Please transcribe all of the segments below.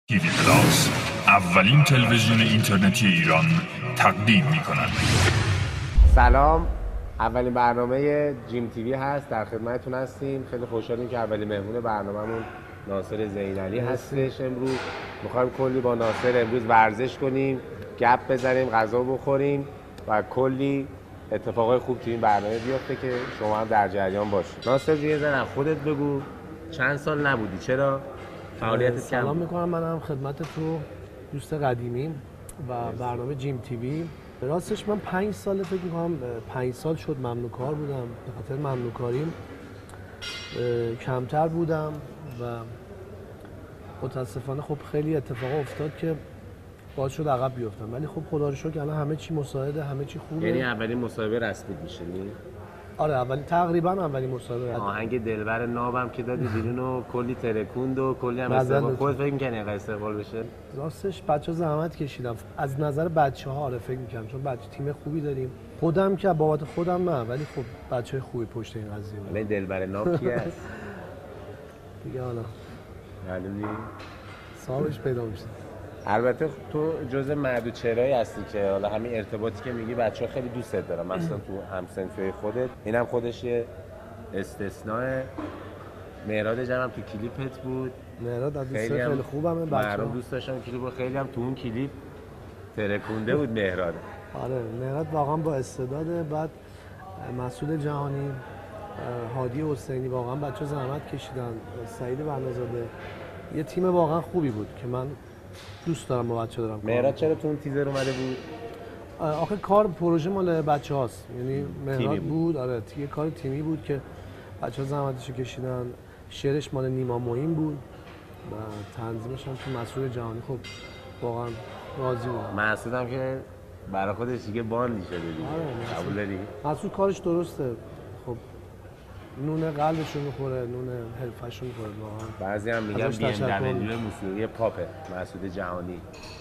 تیوی پلاس اولین تلویزیون اینترنتی ایران تقدیم می‌کند. سلام، اولین برنامه جیم تیوی هست، در خدمتتون هستیم. خیلی خوشحالیم که اولین مهمون برنامه‌مون ناصر زینعلی هستش. امروز می‌خوایم کلی با ناصر امروز ورزش کنیم، گپ بزنیم، غذا بخوریم و کلی اتفاقای خوب تو این برنامه بیفته که شما هم در جریان باشید. ناصر یه ذره خودت بگو، چند سال نبودی؟ چرا فعالیتت کم؟ سلام میکنم، منم خدمت تو دوست قدیمیم و برنامه جیم تیوی. راستش من 5 سال فکر میکنم 5 سال شد ممنوع کار بودم. به خاطر ممنوع کاریم کمتر بودم و متاسفانه خب خیلی اتفاق افتاد که باعث شد عقب بیفتم، ولی خب خدا رو شکر الان همه چی مساعده، همه چی خوبه. یعنی اولین مصاحبه رسمی میشه؟ آره، تقریبا اولین مصاحبه. آهنگ دلبر نابم که دادی بیرون و کلی ترکوند و کلی هم استقبال. خودت فکر می‌کنی اینقدر استقبال بشه؟ راستش بچه‌ها زحمت کشیدم از نظر بچه‌ها. آره فکر می‌کنم، چون بچه تیم خوبی داریم. خودم که بابت خودم نه، ولی خب بچه‌های خوبی پشت این قضیه. ولی دلبر ناب کی هست؟ دیگه حالا معلوم نیست، صاحبش پیدا میشه. البته تو جزء معدود چهرهایی هستی که حالا همین ارتباطی که میگی بچه‌ها خیلی دوستت دارن، مثلا تو همسنفی خودت. اینم خودش یه استثناء. مهراد جمعم تو کلیپت بود. مهراد از دوستای خیلی خوبمه، بچه‌ها دوست داشتن کلیپو، خیلی هم تو اون کلیپ ترکونده بود مهراد. آره مهراد واقعا با استعداده. بعد مسعود جهانی، هادی حسینی، واقعا بچه‌ها زحمت کشیدن. سعید بنازاده، یه تیم واقعا خوبی بود که من دوست دارم با بچه‌ها دارم. مهراد چرا تو اون تیزر اومده بود؟ آخه کار پروژه مال بچه‌هاست، یعنی مهراد بود. آره یه کار تیمی بود که بچه‌ها زحمتشو کشیدن. شعرش مال نیما معین بود و تنظیمش هم تو مسعود جهانی. خب واقعا راضی بودم. مسعود هم که برای خودش دیگه باندی شده دیگه. آره قبول داری؟ مسعود کارش درسته. خب نون قلبشو میخوره، نون حرفشو میخوره واقعا. بعضی هم میگن BMW موسیقی پاپه مسعود جهانی.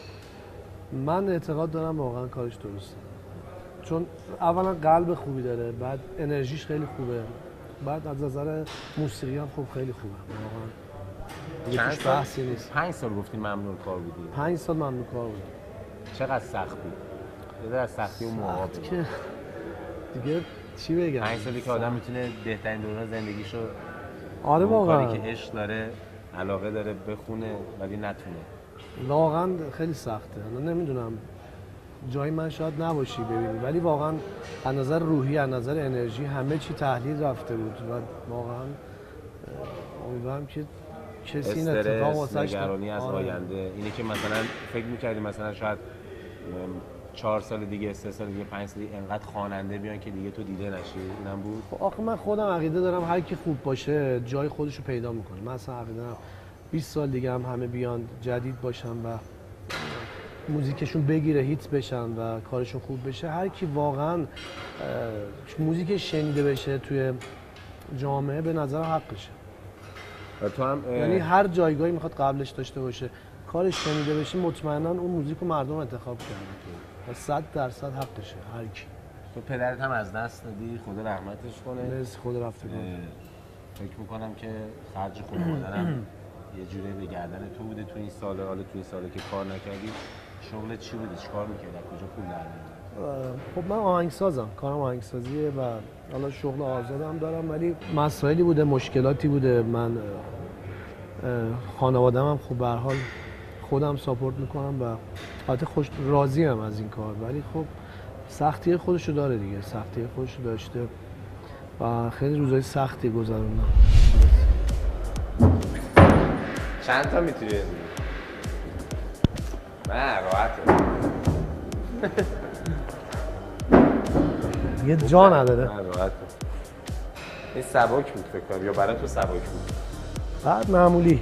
من اعتقاد دارم واقعا کارش درسته، چون اولا قلب خوبی داره، بعد انرژیش خیلی خوبه، بعد از نظر موسیقی هم خب خیلی خوبه واقعا. چند بحثی نیست. 5 سال گفتین ممنوع کار بودی؟ 5 سال ممنوع کار بود. چقدر سخت بود؟ یه از سختی اون موقع که دیگه چی بگم. 5 سالی که آدم میتونه بهترین دوران زندگیشو، آره واقعا، کاری که عشق داره، علاقه داره بخونه ولی نتونه، واقعا خیلی سخته. من نمیدونم جای من شاید نباشی ببینی، ولی واقعا از نظر روحی، از نظر انرژی همه چی تحلیل رفته بود و واقعا امیدوارم که کسی این اتفاق واسش نگرانی از آینده. اینه که مثلا فکر می‌کردی مثلا شاید 4 سال دیگه، 3 سال دیگه، 5 سال دیگه انقدر خواننده بیان که دیگه تو دیده نشی؟ اینم بود. آخه من خودم عقیده دارم هر کی خوب باشه جای خودش رو پیدا میکنه. من اصلا عقیده دارم 20 سال دیگه هم همه بیان جدید باشن و موزیکشون بگیره، هیت بشن و کارشون خوب بشه. هر کی واقعا موزیکش شنیده بشه توی جامعه به نظر حقشه. و تو هم یعنی هر جایگاهی میخواد قبلش داشته باشه، کارش شنیده بشه، مطمئنا اون موزیک رو مردم انتخاب کردن و 100% حقشه هر کی. تو پدرت هم از دست دادی، خدا رحمتش کنه. مرسی، خدا رفته کنه. فکر میکنم که خرج خانواده‌ام یه جوری به گردن تو بوده تو این ساله. حالا تو این ساله که کار نکردی، شغلت چی بوده؟ چیکار می‌کردی؟ کجا پول در می‌آوردی؟ خب من آهنگسازم، کارم آهنگسازیه و حالا شغل آزادم دارم، ولی مسائلی بوده، مشکلاتی بوده. من خانواده‌ام هم خب به هر حال خودم ساپورت میکنم و البته خوش راضیم از این کار، ولی خب سختی خودشو داره دیگه، سختی خودشو داشته و خیلی روزای سختی گذروندم. چند تا میتونی بدی؟ نه راحته. یه جا نداره. نه راحته. این سبک بود فکر کنم، یا برای تو سبک بود؟ بعد معمولی.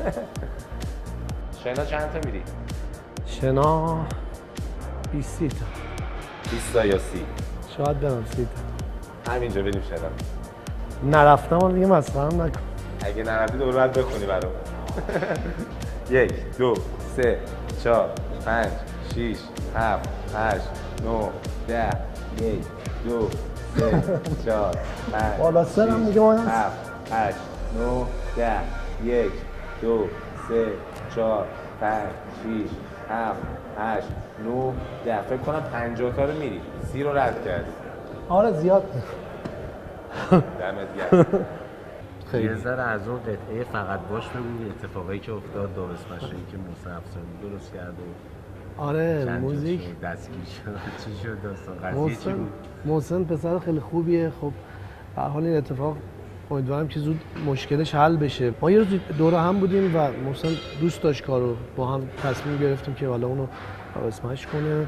شنا چند تا میری؟ شنا 20 تا. 20 تا یا 30؟ شاید برم 30 تا. همینجا بریم شنا. نرفتم ولی دیگه مسخره نکن. اگه نرفتی دوباره باید بخونی برام. 1 2 3 4 5 6 7 8 9 10 1 2 3 4 5 بالا سرم دیگه ما 7 8 9 10 1 2 3 4 5 6 7 8 9 10 فکر کنم 50 تا رو میری 30 رو رد کرد. آره زیاد. دمت گرم. خیلی یه ذره از اون قطعه فقط باش بگو اتفاقایی که افتاد داوسمشایی که محسن افسانی درست کرد و آره چند موزیک جا شد، دستگیر شد چی شد داستان قضیه چی بود؟ محسن پسر خیلی خوبیه. خب به هر حال این اتفاق امیدوارم که زود مشکلش حل بشه. ما یه روز دور هم بودیم و محسن دوست داشت کارو، با هم تصمیم گرفتیم که حالا اونو اسمش کنه.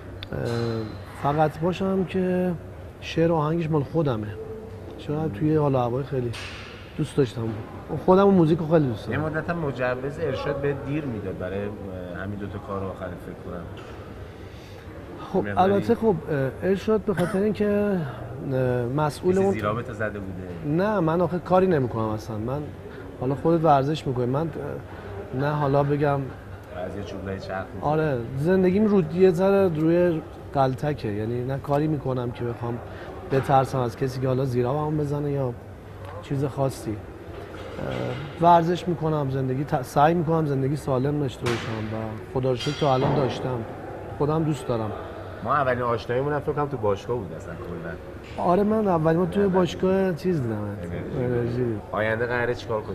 فقط باشم که شعر و آهنگش مال خودمه. شاید توی حالا هوای خیلی دوست داشتم. خودم و موزیک رو خیلی دوست دارم. یه مدت هم مجوز ارشاد به دیر میداد برای همین دوتا کار آخر فکر کنم. خب البته خب ارشاد به خاطر اینکه مسئول اون زیرابط زده بوده. نه من آخه کاری نمیکنم اصلا. من حالا خودت ورزش میکنی، من نه حالا بگم بعضی چوبای چرخ. آره زندگیم رو یه ذره روی غلطکه، یعنی نه کاری میکنم که بخوام بترسم از کسی که حالا زیرابم بزنه یا چیز خاصی. ورزش میکنم، زندگی سعی میکنم زندگی سالم داشته باشم و خدا رو شکر تا الان داشتم. خودم دوست دارم. ما اولین آشناییمون فکر کنم تو باشگاه بود اصلا کلا. آره من اولین بار توی باشگاه چیز دیدم. انرژی. آینده قراره چیکار کنی؟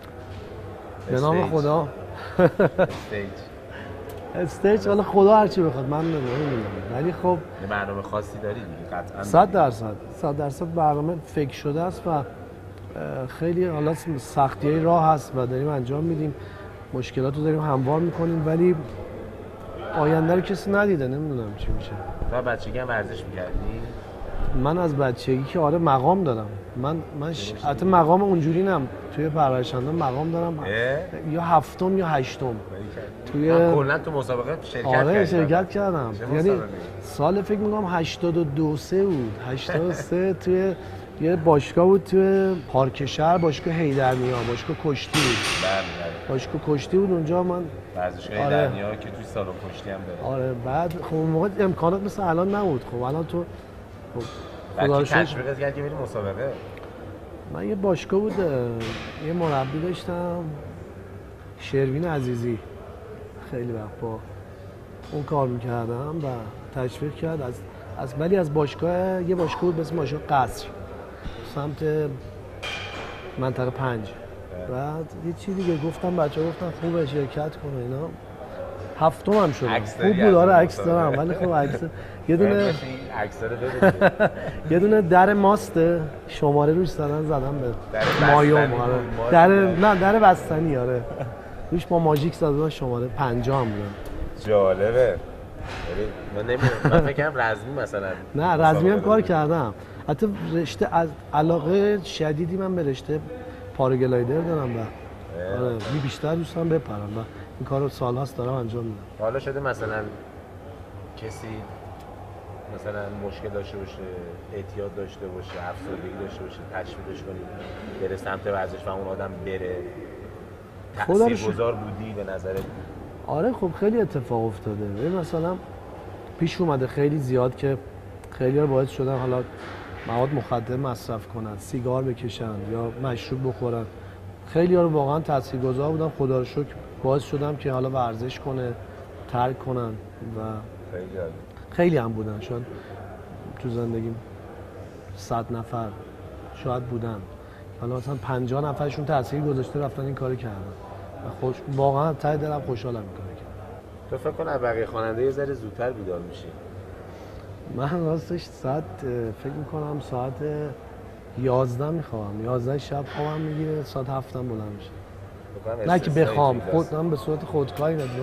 به نام خدا. استیج. استیج حالا خدا هر چی بخواد، من نمیدونم. ولی خب یه برنامه خاصی داری دیگه قطعا. 100% برنامه فکر شده است و خیلی حالا سختیای راه هست و داریم انجام میدیم، مشکلات رو داریم هموار میکنیم، ولی آینده رو کسی ندیده، نمیدونم چی میشه. تو بچگی هم ورزش میکردی؟ من از بچگی که آره مقام دارم. من حتی مقام اونجوری نم توی پرورش‌دهنده مقام دارم. یا هفتم یا هشتم. توی کلا تو مسابقه شرکت کردم. آره شرکت کردم. یعنی سال فکر می‌کنم 82 3 بود. 83 توی یه باشگاه بود توی پارک شهر، باشگاه حیدرنیا، باشگاه کشتی بود. بله. باشگاه کشتی بود اونجا من ورزشگاه حیدرنیا که توی سالن کشتی هم داره. آره بعد خب اون موقع امکانات مثل الان نبود. خب الان تو خدا رو شکر تشویقت کرد که بریم مسابقه. من یه باشگاه بود، یه مربی داشتم شروین عزیزی، خیلی وقت با اون کار میکردم و تشویق کرد ولی از باشگاه یه باشگاه بود به اسم باشگاه قصر سمت منطقه 5. بعد یه چی دیگه گفتم بچه‌ها گفتن خوبه شرکت کنه اینا. هفتم هم شدم. خوب بود آره عکس دارم ولی خب عکس یه دونه عکس رو بده. یه دونه در ماسته شماره روش زدم به مایوم. آره در بستنی آره روش با ماژیک زدم شماره 50 هم بودم. جالبه. من نمیدونم من فکر کنم رزمی مثلا. نه رزمی هم کار کردم. حتی رشته از علاقه شدیدی من به رشته پاراگلایدر دارم و آره بیشتر دوست دارم بپرم و این کارو سال‌هاست دارم انجام میدم. حالا شده مثلا کسی مثلا مشکل داشته باشه، اعتیاد داشته باشه، افسردگی داشته باشه، تشویقش کنید بره سمت ورزش و اون آدم بره، تاثیرگذار بودی به نظرت؟ آره خب خیلی اتفاق افتاده. ببین مثلا پیش اومده خیلی زیاد که خیلی‌ها باعث شدن حالا مواد مخدر مصرف کنن، سیگار بکشن یا مشروب بخورن. خیلی‌ها رو واقعا تاثیرگذار بودن. خدا رو شکر باعث شدم که حالا ورزش کنه، ترک کنن و خیلی هم بودن. شاید تو زندگیم 100 نفر شاید بودن. حالا مثلا 50 نفرشون تاثیر گذاشته رفتن این کارو کردن. و واقعا ته دلم خوشحالم این کارو کردم. تو فکر کنم بقیه خواننده یه ذره زودتر بیدار میشی؟ من راستش فکر میکنم ساعت 11 میخوام. 11 شب خوابم میگیره، ساعت 7 بلند میشه. نه که بخوام، خودم به صورت خودکاری ندارم.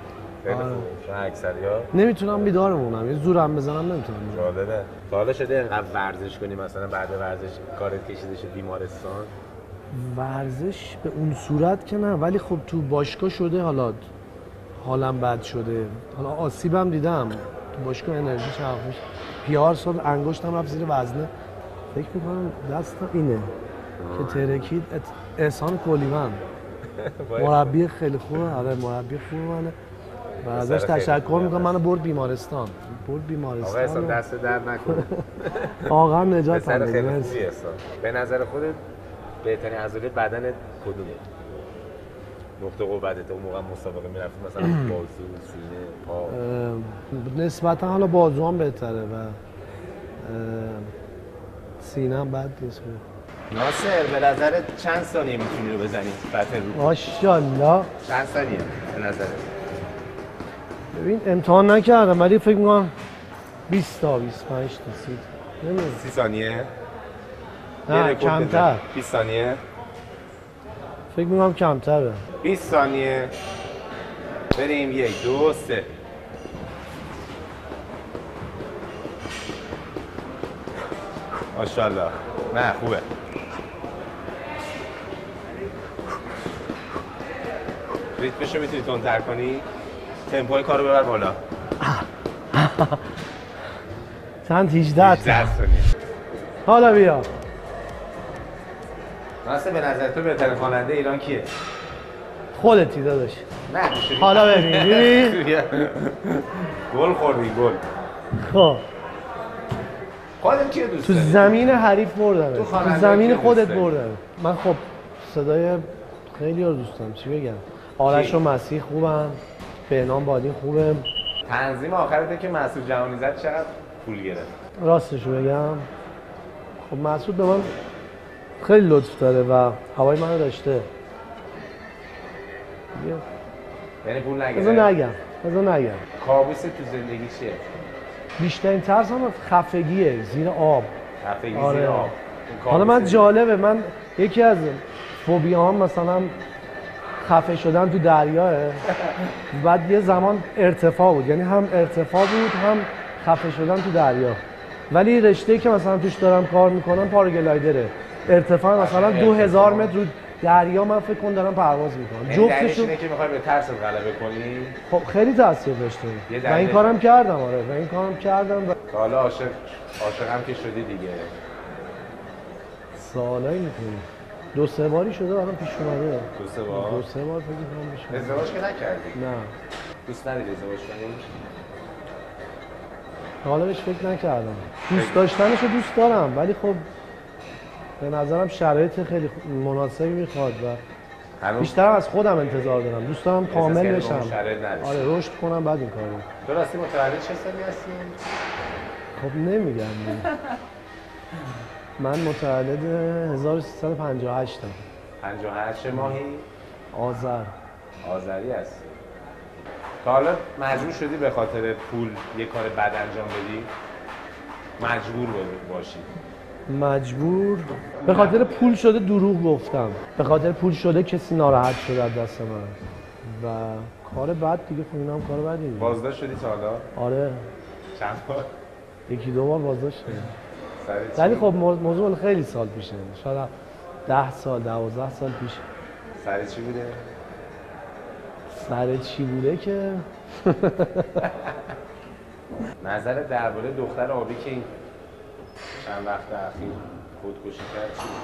اکثریا نمیتونم بیدار بمونم، یه زورم بزنم نمیتونم. جالبه. تا حالا شده اینقدر ورزش کنی مثلا بعد ورزش کارت کشیده شه بیمارستان؟ ورزش به اون صورت که نه، ولی خب تو باشگاه شده حالا حالم بد شده. حالا آسیبم دیدم تو باشگاه انرژی چرخش پیار سال انگشتم رفت زیر وزنه. فکر میکنم دستم اینه که ترکید. احسان کلیوان مربی خیلی خوبه. آره مربی خوبه منه و ازش تشکر میکنم. منو برد بیمارستان. آقا احسان دست در نکنه. آقا نجات بده. خیلی خوبی احسان. به نظر خودت بهترین عضله بدنت کدومه؟ نقطه قوتت اون موقع مسابقه میرفتی مثلا بازو، سینه، پا؟ نسبتا حالا بازو هم بهتره و سینه هم بد نیست. ناصر به نظرت چند ثانیه میتونی رو بزنی بتل رو؟ ماشاءالله. چند ثانیه به نظرت؟ ببین امتحان نکردم ولی فکر می‌کنم 20 تا 25 تا 30 نمیدونم. 30 ثانیه؟ نه کمتر. 20 ثانیه؟ فکر می‌کنم کمتره. 20 ثانیه. بریم 1 2 3. ماشاءالله. نه خوبه. ریتمشو میتونی تندتر کنی؟ تمپوی کارو ببر بالا. چند 18 تا. حالا بیا. ناصر به نظر تو بهترین خواننده ایران کیه؟ خودتی داداش. نه حالا ببین. گل خوردی گل. خب خودت کیو دوست تو داری؟ زمین حریف بردم. تو زمین کیو خودت دوست داری؟ بردم. من خب صدای خیلی رو دوست دارم. چی بگم؟ آرش و مسیح خوبم. بهنام بادی خوبه. تنظیم آخرته که مسعود جهانی زد چقدر پول گرفت؟ راستشو بگم خب مسعود به من خیلی لطف داره و هوای منو داشته. یعنی پول نگرفت؟ بذار نگم. کابوست تو زندگی چیه؟ بیشترین ترسم خفگیه زیر آب. خفگی آره. زیر آب. حالا من جالبه من یکی از فوبیاهام مثلا خفه شدن تو دریاه. بعد یه زمان ارتفاع بود، یعنی هم ارتفاع بود هم خفه شدن تو دریا. ولی رشته‌ای که مثلا توش دارم کار میکنم پاراگلایدره. ارتفاع مثلا 2000 متر رو دریا من فکر کنم دارم پرواز میکنم. جفتشون اینه که میخوای به ترس غلبه کنی. خب خیلی تاثیر داشته و این کارم کردم. آره و این کارم کردم و حالا عاشقم که شدی دیگه. سوالایی میکنی. 2-3 باری شده الان پیش اومده. 2-3 بار؟ 2-3 بار فکر کنم پیش اومده. ازدواج که نکردی؟ نه. دوست نداری ازدواج کنی؟ حالا بهش فکر نکردم. دوست داشتنشو دوست دارم ولی خب به نظرم شرایط خیلی مناسبی میخواد و بیشتر از خودم انتظار دارم. دوست دارم کامل بشم. آره رشد کنم بعد این کارو. تو راستی متولد چه سالی هستی؟ خب نمیگم. من متولد 1358 ام. 58 ماهی؟ آذری هستی. تا حالا مجبور شدی به خاطر پول یه کار بد انجام بدی؟ مجبور باشی؟ مجبور به خاطر پول شده دروغ گفتم. به خاطر پول شده کسی ناراحت شده از دست من و کار بد دیگه. خب اینا هم کار بدی. بازداشت شدی تا حالا؟ آره. چند بار؟ 1-2 بار بازداشت شدم. ولی خب موضوع خیلی سال پیشه. شاید 10 سال 12 سال پیش. سر چی بوده؟ سر چی بوده که نظرت درباره دختر آبی که این چند وقت اخیر خودکشی کرد چی؟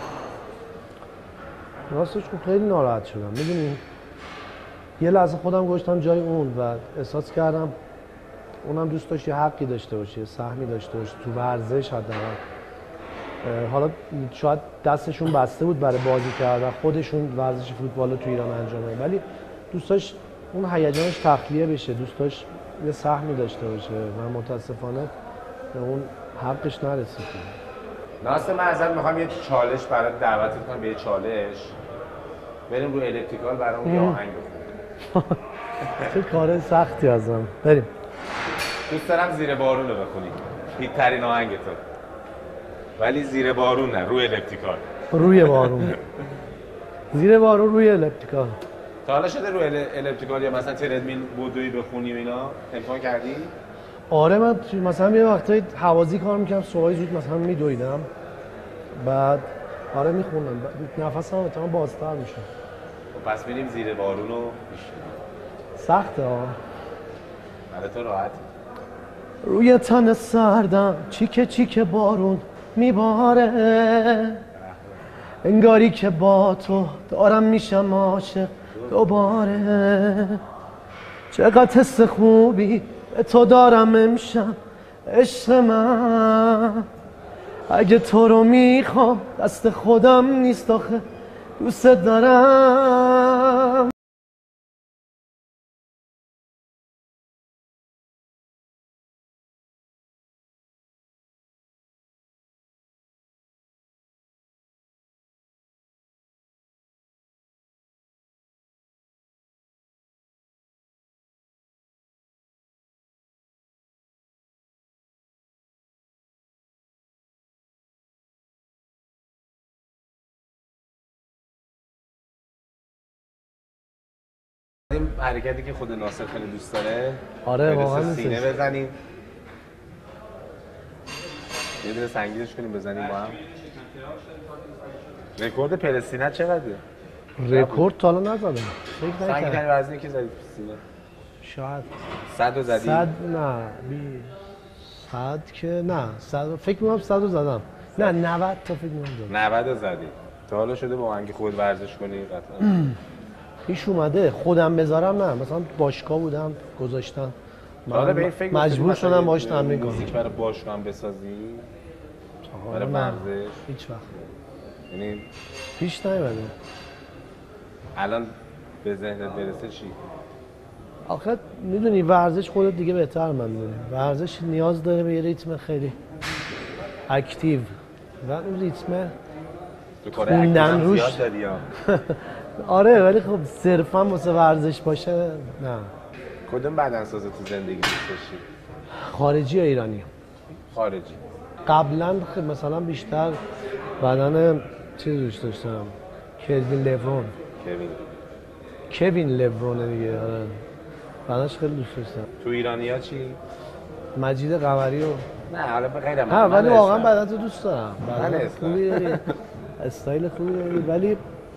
راستش خب خیلی ناراحت شدم. میدونی یه لحظه خودم گذاشتم جای اون و احساس کردم اونم دوست داشت یه حقی داشته باشه، سهمی داشته باشه تو ورزش حداقل. حالا شاید دستشون بسته بود برای بازی کردن، خودشون ورزش فوتبال رو تو ایران انجام دادن، ولی دوست داشت اون هیجانش تخلیه بشه، دوست داشت یه سهمی داشته باشه و متاسفانه به اون حقش نرسید. ناصر من ازت میخوام یه چالش برات دعوتت کنم، به یه چالش بریم رو الکتریکال برامون یه آهنگ بخونیم. چه کار سختی ازم. بریم. دوست دارم زیر بارون رو بخونی، هیت‌ترین آهنگ تو، ولی زیر بارون نه، روی الکتریکال. روی بارون. زیر بارون روی الکتریکال. تا حالا شده روی الکتریکال یا مثلا تردمیل بودویی بخونی و اینا امتحان کردی؟ آره من مثلا یه وقتایی هوازی کار میکنم، صبحای زود مثلا میدویدم، بعد آره میخوندم، نفسم اتفاقا بازتر میشه. خب پس میریم زیر بارون رو سخته ها. برای تو راحت. روی تن سردم چیکه چیکه بارون میباره، انگاری که با تو دارم میشم عاشق دوباره. چقدر حس خوبی به تو دارم امشب عشق من، اگه تو رو میخوام دست خودم نیست آخه دوست دارم. این حرکتی که خود ناصر خیلی دوست داره. آره واقعا برسه سینه بزنیم. یه دونه سنگینش کنیم بزنیم با هم. رکورد پلستینت چقدره؟ رکورد تا الان نزدم. فکر سنگین نکردم. وزنی که زدی سینه. شاید 100 رو زدی؟ 100 نه 100 که نه 100 فکر می‌کنم 100 رو زدم. نه 90 تا فکر می‌کنم زدم. 90 رو زدی. تا حالا شده با من که خود ورزش کنی قطعا؟ پیش اومده خودم بذارم نه مثلا باشگاه بودم گذاشتن حالا به این فکر مجبور مثلا شدم باهاش تمرین کنم. موزیک برای باشگاه هم بسازی؟ برای نه، ورزش؟ هیچ وقت یعنی پیش نیومده. الان به ذهنت برسه چی؟ آخه میدونی ورزش خودت دیگه بهتر من میدونی ورزش نیاز داره به یه ریتم خیلی اکتیو و اون ریتم تو کار اکتیو هم روش. زیاد داری یا؟ آره ولی خب صرفا واسه ورزش باشه نه. کدوم بدنساز تو زندگی دوست داشتی؟ خارجی یا ایرانی؟ خارجی. قبلا مثلا بیشتر بدن چیز دوست داشتم کوین لورون. کوین لورون دیگه آره بدنش خیلی دوست داشتم. تو ایرانی‌ها چی؟ مجید قمری و نه حالا به غیر نه ولی واقعا بدن تو دوست دارم. من بدن خوبی داری استایل خوبی داری ولی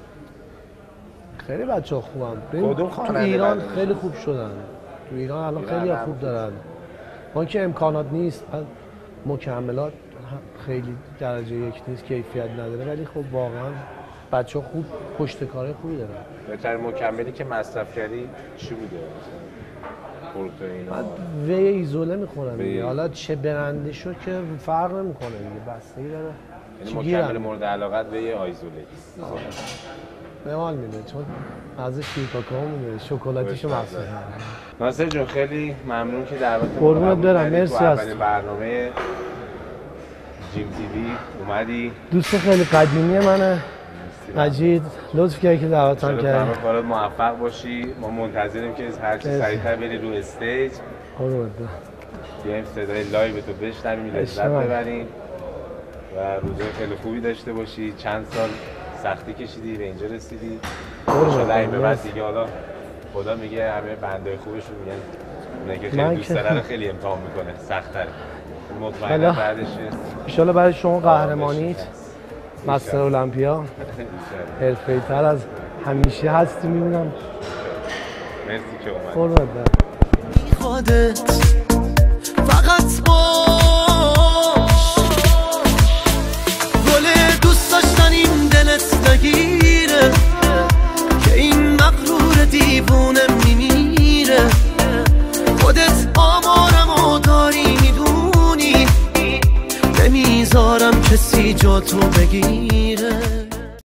خیلی بچه‌ها خوبن. کدوم تو خواننده ایران بدنش؟ خیلی خوب شدن. تو ایران الان خیلی هم خوب خوب دارن. ما که امکانات نیست مکملات خیلی درجه یک نیست کیفیت نداره ولی خب واقعا بچه‌ها خوب پشت کار خوبی دارن. بهتر مکملی که مصرف کردی چی بوده؟ پروتئین بعد وی ایزوله میخورن وی. دیگه حالا چه برنده شو که فرق نمیکنه دیگه بستگی داره یعنی چی مکمل گیرن. مورد علاقت به یه آیزوله. به حال میده چون از شیرکاکائو میده شکلاتیشو مخصوصا. ناصر جون خیلی ممنون که دعوت ما قربونت قبول برم، کردی. مرسی تو هست. اولین برنامه جیم تیوی اومدی. دوست خیلی قدیمی منه مجید لطف کردی که دعوتم کردی. کارت موفق باشی. ما منتظریم که هر چی سریعتر بری رو استیج قربونت برم. بیایم صدای لایو تو بشنویم لذت اشتباه. ببریم و روزای خیلی خوبی داشته باشی. چند سال سختی کشیدی به اینجا رسیدی. شده این به بعد دیگه حالا خدا میگه همه بنده خوبشون میگن اونه که خیلی دوست داره رو خیلی امتحان میکنه سخت‌تره. مطمئنا بعدش ان برای شما قهرمانیت مستر المپیا حرفه‌ای‌تر از همیشه هستی میبینم. مرسی که اومدی. قربونت برم. خودت فقط با